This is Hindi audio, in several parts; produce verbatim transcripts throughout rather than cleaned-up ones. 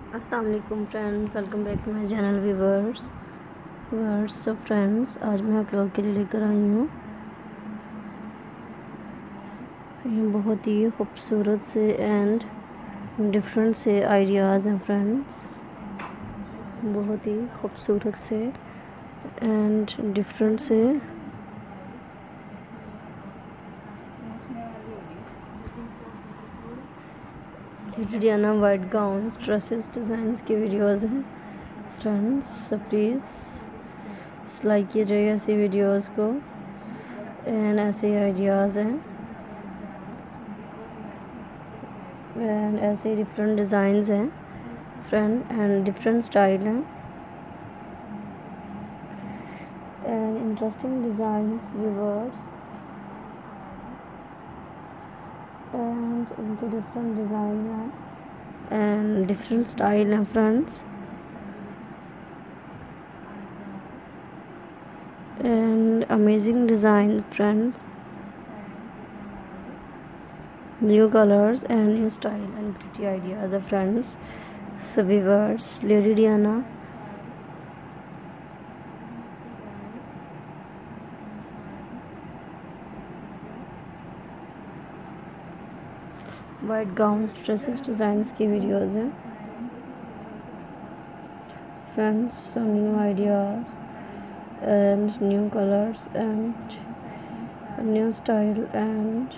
अस्सलाम वालेकुम friends, welcome back to my channel viewers viewers so friends, आज मैं आप लोगों के लिए लेकर आई हूँ ये बहुत ही खूबसूरत से एंड डिफरेंट से आइडियाज़ हैं फ्रेंड्स। बहुत ही खूबसूरत से एंड डिफरेंट से Diana white gown dresses designs की वीडियोस हैं फ्रेंड्स। सो प्लीज़ लाइक कीजिएगा ऐसी वीडियोस को एंड ऐसे आइडियाज़ हैं एंड ऐसे डिफरेंट डिज़ाइंस हैं फ्रेंड एंड डिफरेंट स्टाइल हैं and interesting designs viewers and इनके डिफरेंट डिज़ाइन हैं एंड डिफरेंट स्टाइल हैं friends and amazing design friends, new colours and new style and pretty ideas है friends. So viewers, lady Diana white gowns dresses designs की वीडियोज़ हैं friends. So new ideas and new colours and new style and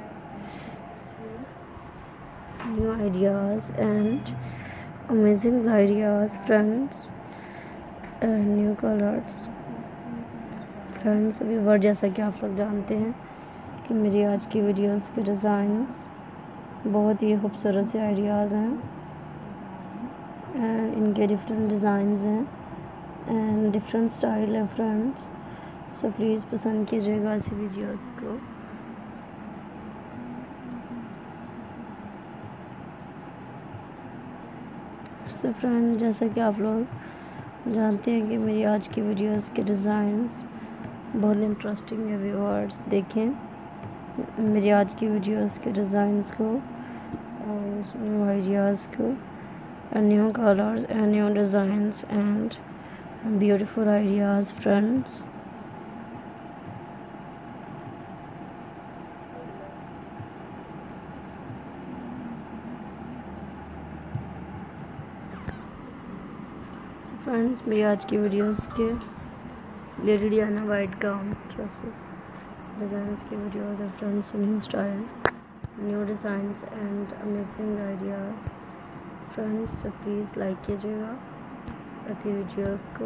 new ideas and amazing ideas friends and new colours friends. Viewer, जैसा कि आप लोग जानते हैं कि मेरी आज की वीडियोस के डिज़ाइंस बहुत ही खूबसूरत से आइडियाज़ हैं एंड इनके डिफरेंट डिज़ाइंस हैं एंड डिफरेंट स्टाइल है फ्रेंड्स। सो प्लीज़ पसंद कीजिएगा इसी वीडियो को। सो फ्रेंड्स, जैसा कि आप लोग जानते हैं कि मेरी आज की वीडियोस के डिज़ाइंस बहुत इंटरेस्टिंग है व्यूअर्स। देखें मेरी आज की वीडियोस के डिज़ाइंस को और न्यू आइडियाज़ को and new colours and new designs and beautiful ideas friends. Friends, मेरी आज की वीडियोस के lady Diana white gown dresses designs की वीडियोस है friends. New style, new designs and amazing ideas friends. So please like कीजिएगा ऐसी वीडियोस को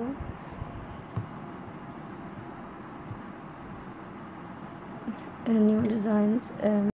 एंड न्यू डिज़ाइंस एंड